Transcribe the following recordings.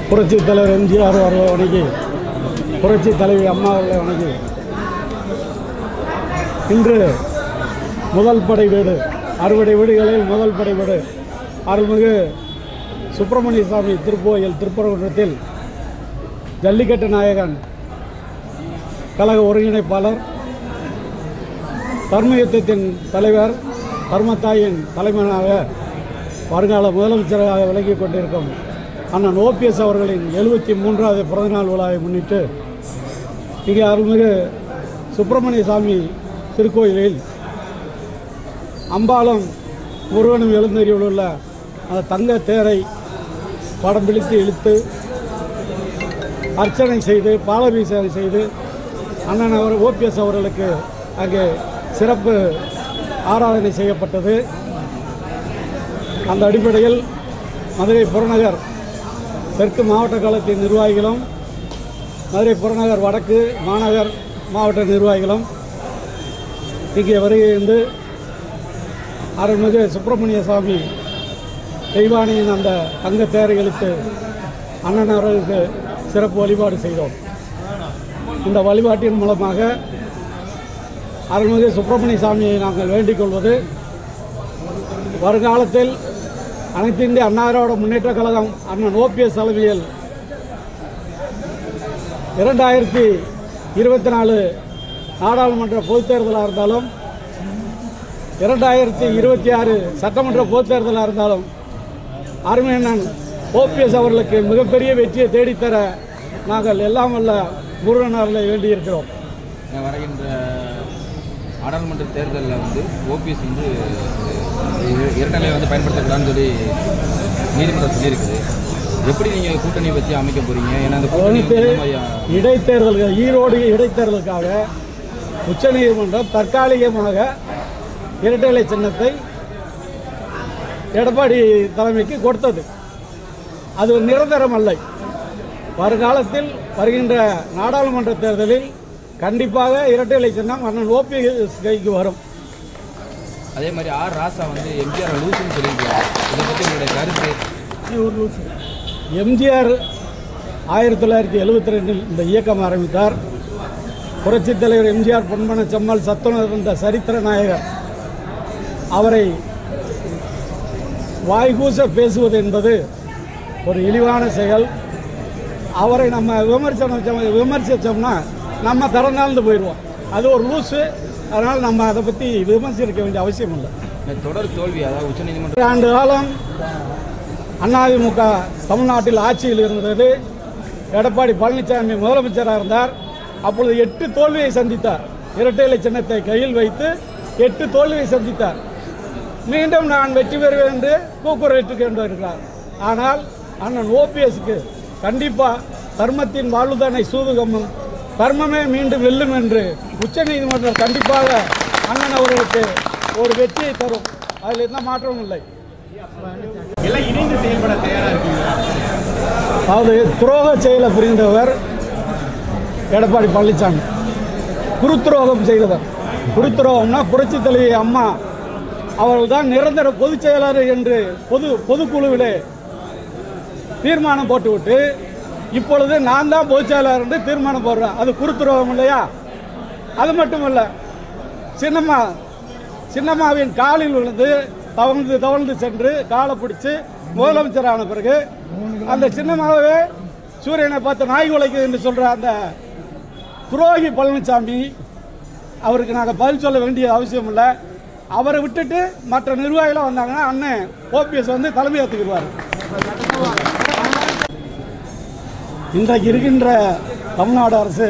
புரட்சி தலைவர் எம்ஜிஆர் அவர்களை வணங்கி, புரட்சி தலைவி அம்மா அவர்களை வணங்கி, இன்று முதல் படை வீடு 60 வீடுகளில் முதல் படை வீடு அருள்மிகு சுப்பிரமணிய சாமி திருக்கோயில் திருப்பரங்குன்றத்தில் ஜல்லிக்கட்டு நாயகன் கழக ஒருங்கிணைப்பாளர், தர்ம யுத்தத்தின் தலைவர், தர்மத்தாயின் தலைமையாக வருங்கால முதலமைச்சராக விளங்கிக் கொண்டிருக்கும் அண்ணன் ஓபிஎஸ் அவர்களின் 73வது பிறந்தநாள் விழாவை முன்னிட்டு இங்கே அருள்மிகு சுப்பிரமணிய சாமி திருக்கோயிலில் அம்பாளும் முருகனும் எழுந்தறியுள்ள அந்த தங்க தேரை படம் பிடித்து இழுத்து அர்ச்சனை செய்து பாலாபிஷேகம் செய்து அண்ணன் அவர் ஓபிஎஸ் அவர்களுக்கு அங்கே சிறப்பு ஆராதனை செய்யப்பட்டது. அந்த அடிப்படையில் மதுரை புறநகர் தெற்கு மாவட்ட கழகத்தின் நிர்வாகிகளும், மதுரை புறநகர் வடக்கு மாநகர் மாவட்ட நிர்வாகிகளும் இங்கே வருகிறது அருள்மிகு சுப்பிரமணிய சாமி தெய்வானியின் அந்த தங்க தேரை இழுத்து அண்ணன் அவர்களுக்கு சிறப்பு வழிபாடு செய்தோம். இந்த வழிபாட்டின் மூலமாக அருள்மிகு சுப்பிரமணிய சாமியை நாங்கள் வேண்டிக் கொள்வது, வருங்காலத்தில் அனைத்து இந்திய அண்ணா திராவிட முன்னேற்ற கழகம் அண்ணன் ஓபிஎஸ் தலைமையில் 2024 நாடாளுமன்ற பொதுத் தேர்தலாக இருந்தாலும் 2026 சட்டமன்ற பொதுத் தேர்தலாக இருந்தாலும் அருமையண்ணன் ஓபிஎஸ் அவர்களுக்கு மிகப்பெரிய வெற்றியை தேடித்தர நாங்கள் எல்லாம் வல்ல முருகன் அவர்களை வேண்டியிருக்கிறோம். வருகின்ற நாடாளுமன்ற தேர்தலில் ஓபிஎஸ் இரட்டலை பயன்படுத்தக்கூடாதுன்னு சொல்லி நீதிமன்றம் சொல்லியிருக்குது. எப்படி நீங்கள் கூட்டணி வச்சு அமைக்க போறீங்க? ஏன்னா இடைத்தேர்தல்கள், ஈரோடு இடைத்தேர்தலுக்காக உச்சநீதிமன்றம் தற்காலிகமாக இரட்டை சின்னத்தை எடப்பாடி தலைமைக்கு கொடுத்தது. அது நிரந்தரம் அல்ல. வருங்காலத்தில் வருகின்ற நாடாளுமன்ற தேர்தலில் கண்டிப்பாக இரட்டை சின்னம் அண்ணன் ஓபிஎஸ் கைக்கு வரும். அதே மாதிரி ஆர் ராசா எம்ஜிஆர் லூசுன்னு சொல்லியிருக்காரு. இதை பற்றி உங்களுடைய கருத்து? எம்ஜிஆர் 1972 இந்த இயக்கம் ஆரம்பித்தார். புரட்சித் தலைவர் எம்ஜிஆர் பொன்மன செம்மல் சத்துணர்ந்த சரித்திர நாயகர். அவரை வாய்கூச பேசுவது என்பது ஒரு இழிவான செயல். அவரை நம்ம விமர்சித்தோம்னா நம்ம தரநாழ்ந்து போயிடுவோம். அது ஒரு லூஸு. அதனால் நம்ம அதை பற்றி விமர்சிக்க வேண்டிய அவசியம் இல்லை. தொடர் தோல்வி, அதாவது உச்சநீதிமன்றம் ஆண்டு காலம் அதிமுக தமிழ்நாட்டில் ஆட்சியில் இருந்தது. எடப்பாடி பழனிசாமி முதலமைச்சராக இருந்தார். அப்பொழுது 8 தோல்வியை சந்தித்தார். இரட்டை சின்னத்தை கையில் வைத்து 8 தோல்வியை சந்தித்தார். மீண்டும் நான் வெற்றி பெறுவேன் என்று கூக்குரலிட்டுக் கொண்டிருக்கிறார். ஆனால் அண்ணன் ஓபிஎஸ்க்கு கண்டிப்பாக தர்மத்தின் வாழ்வுதானை சூதுகமும், தர்மமே மீண்டும் வெல்லும் என்று உச்சநீதிமன்றம் கண்டிப்பாக அண்ணன் அவர்களுக்கு ஒரு வெற்றியை தரும். அதில் எந்த மாற்றமும் இல்லை. இணைந்து செயல்பட தயாராக இருக்கீங்களா? அதாவது துரோக செயலை புரிந்தவர் எடப்பாடி பழனிசாமி. குருத்துரோகம் செய்தவர். குருத்துரோகம்னா புரட்சி தலைவி அம்மா அவர்கள் தான் நிரந்தர பொதுச் செயலாளர் என்று பொதுக்குழுவிலே தீர்மானம் போட்டுவிட்டு இப்பொழுது நான் தான் பொதுச் செயலாளர் என்று தீர்மானம் போடுறேன். அது குருத்துரோகம் இல்லையா? அது மட்டுமல்ல, சின்னம்மாவின் காலில் விழுந்து தவழ்ந்து சென்று காலை பிடிச்சு முதலமைச்சரான பிறகு அந்த சின்னம்மாவே சூரியனை பார்த்து நாய் உழைக்குது என்று சொல்ற அந்த துரோகி பழனிசாமி அவருக்கு நாங்கள் பதில் சொல்ல வேண்டிய அவசியம் இல்லை. அவரை விட்டுட்டு மற்ற நிர்வாகிகள் வந்தாங்கன்னா அண்ணன் ஓபிஎஸ் தலைமை ஏற்றுக்குவார். இன்றைக்கு இருக்கின்ற தமிழ்நாடு அரசு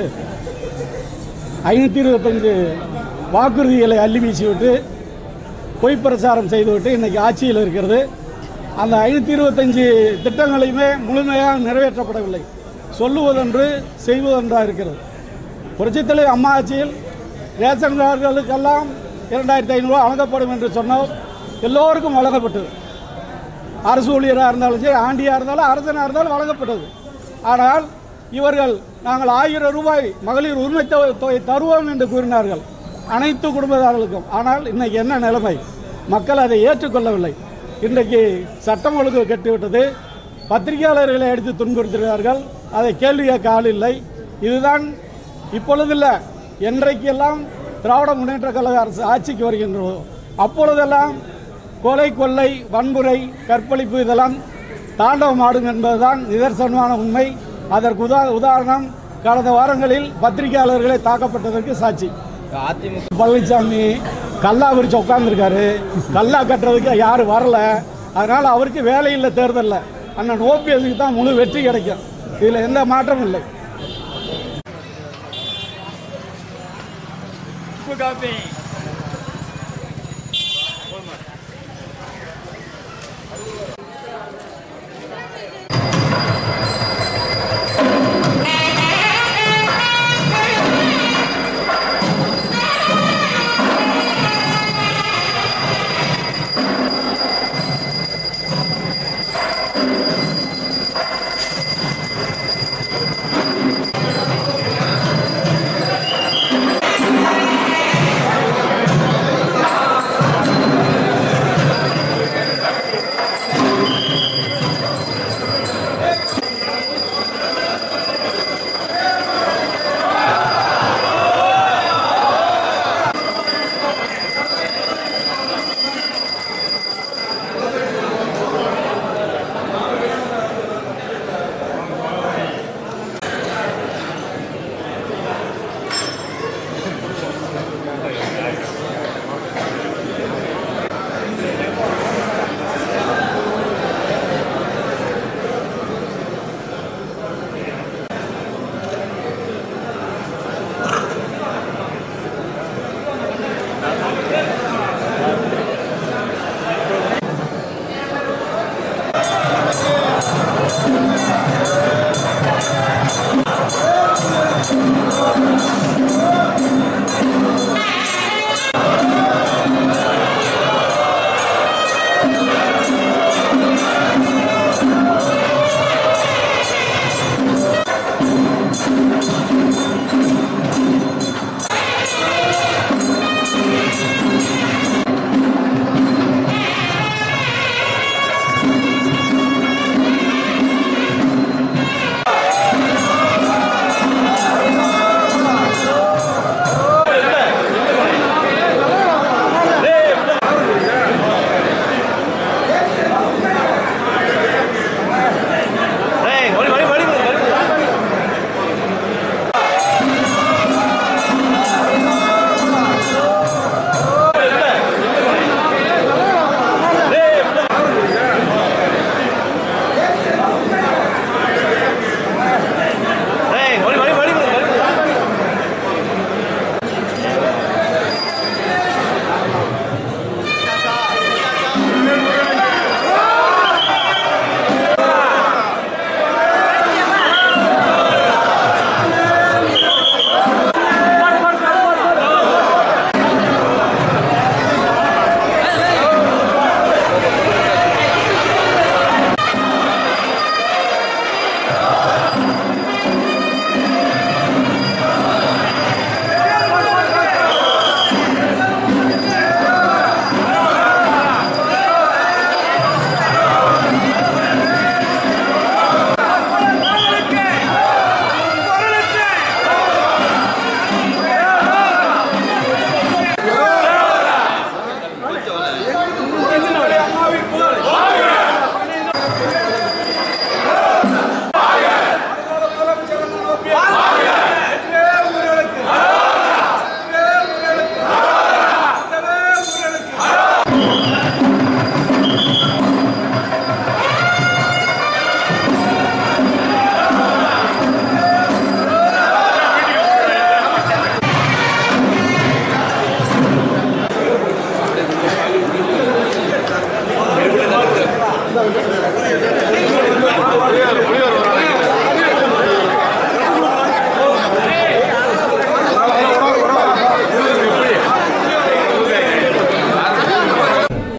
525 வாக்குறுதிகளை அள்ளி வீசிவிட்டு பொய் பிரச்சாரம் செய்துவிட்டு இன்றைக்கி ஆட்சியில் இருக்கிறது. அந்த 525 திட்டங்களையுமே முழுமையாக நிறைவேற்றப்படவில்லை. சொல்லுவதென்று செய்வதென்றாக இருக்கிறது. புரட்சித்தலைவர் அம்மா ஆட்சியில் ரேஷன் கார்டுகளுக்கெல்லாம் 2500 வழங்கப்படும் என்று சொன்னோம். எல்லோருக்கும் வழங்கப்பட்டது. அரசு ஊழியராக இருந்தாலும் சரி, ஆண்டியாக இருந்தாலும் அரசனாக இருந்தாலும் வழங்கப்பட்டது. ஆனால் இவர்கள் நாங்கள் 1000 ரூபாய் மகளிர் உரிமை தொகை தருவோம் என்று கூறினார்கள் அனைத்து குடும்பத்தார்களுக்கும். ஆனால் இன்னைக்கு என்ன நிலைமை? மக்கள் அதை ஏற்றுக்கொள்ளவில்லை. இன்றைக்கு சட்டம் ஒழுங்கு கெட்டுவிட்டது. பத்திரிகையாளர்களை எடுத்து துன்புறுத்துகிறார்கள். அதை கேள்வி கேட்க ஆள் இல்லை. இதுதான் இப்பொழுதில்லை, என்றைக்கெல்லாம் திராவிட முன்னேற்ற கழக அரசு ஆட்சிக்கு வருகின்றதோ அப்பொழுதெல்லாம் கொலை, கொள்ளை, வன்முறை, கற்பழிப்பு இதெல்லாம் தாண்டவம் ஆடும் என்பதுதான் நிதர்சனமான உண்மை. அதற்கு உதாரணம் கடந்த வாரங்களில் பத்திரிகையாளர்களை தாக்கப்பட்டதற்கு சாட்சி. அதிமுக பழனிசாமி கல்லா விரிச்சு உட்காந்துருக்காரு. கல்லா கட்டுறதுக்கு யாரும் வரல. அதனால் அவருக்கு வேலை இல்லை தேர்தலில். அண்ணன் ஓபிஎஸ்க்கு தான் முழு வெற்றி கிடைக்கும். இதில் எந்த மாற்றமும் இல்லை. காப்பி